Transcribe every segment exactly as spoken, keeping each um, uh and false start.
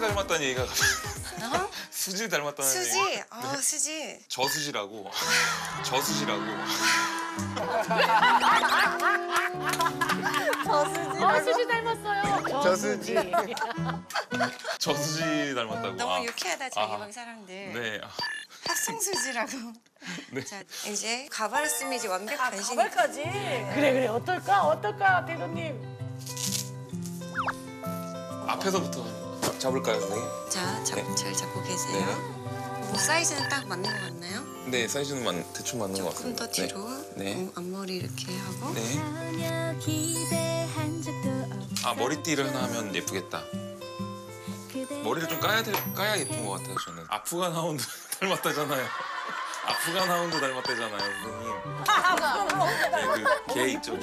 닮았다는 얘기가 어? 수지 닮았다는 수지? 얘기. 아 네. 수지. 저수지라고. 저수지라고. 저수지. 아, 수지 닮았어요. 저수지. 저수지 닮았다고. 너무 아. 유쾌하다 저희 아. 방 사람들. 네. 합성수지라고. 네. 자 이제 가발 쓰면 이제 완벽 아, 변신. 가발까지. 그래 그래 어떨까 어떨까 대도님. 앞에서부터 잡, 잡을까요, 선생님? 자, 잡, 네. 잘 잡고 계세요. 네. 뭐 사이즈는 딱 맞는 것 같나요? 네, 사이즈는 만, 대충 맞는 것 조금 같습니다. 더 뒤로. 네. 어, 앞머리 이렇게 하고. 네. 아, 머리띠를 하나 하면 예쁘겠다. 머리를 좀 까야, 될, 까야 예쁜 것 같아요, 저는. 아프간 하운드 닮았다잖아요. 아프간 하운드 닮았다잖아요, 선생님. 네, 그 개 있죠.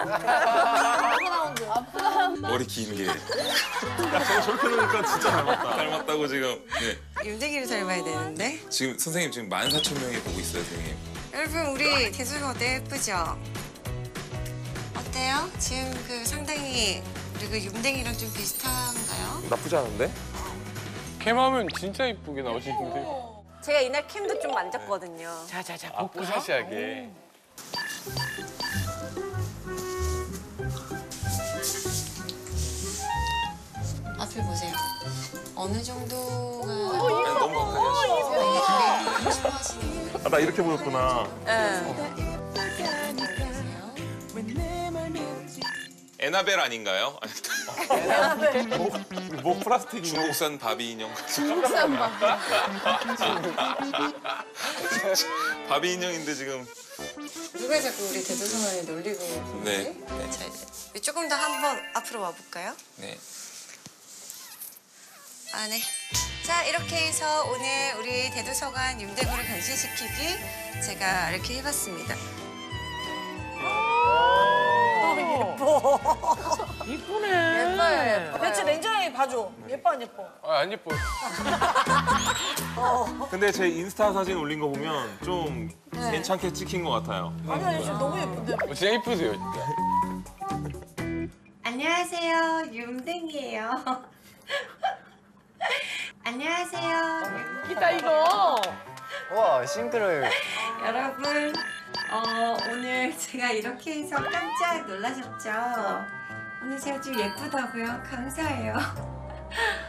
머리 긴 개. 야, 저거 저렇게 놓으니까 진짜 닮았다. 닮았다고 지금. 네. 윤댕이를 닮아야 되는데. 지금 선생님 지금 만 사천 명이 보고 있어요, 선생님. 여러분 우리 대수가 어때요? 예쁘죠? 어때요? 지금 그 상당히 우리 그 윤댕이랑 좀 비슷한가요? 나쁘지 않은데? 캠하면 진짜 이쁘게 나오시는데. 제가 이날 캠도 좀 만졌거든요. 자자자 아, 볼까? 뽀샤시하게. 앞을 보세요. 어느 정도가 아니, 너무 가까이 하시죠. 되게 좋아하시는 거예요. 아, 나 이렇게 보였구나. 응. 에나벨 아닌가요? 목 플라스틱 인형. 중국산 바비 인형. 바비 인형인데 지금. 누가 자꾸 우리 대도성을 놀리고 네. 그러지? 네. 자, 이제 조금 더 한번 앞으로 와볼까요? 네. 아, 네. 자, 이렇게 해서 오늘 우리 대도서관 윤대구를 변신시키기 제가 이렇게 해봤습니다. 이쁘네. 예뻐요, 예뻐. 대체 냉정하게 봐줘. 예뻐, 안 예뻐? 아, 안 예뻐요. 근데 제 인스타 사진 올린 거 보면 좀 괜찮게 찍힌 것 같아요. 아니, 아니, 지금 너무 예쁜데. 어, 진짜 이쁘세요, 진짜. 안녕하세요. 윤댕이에요. 안녕하세요. 기다 이거. 와, 싱크를. 여러분, 어, 오늘 제가 이렇게 해서 깜짝 놀라셨죠? 오늘 제가 좀 예쁘다고요? 감사해요.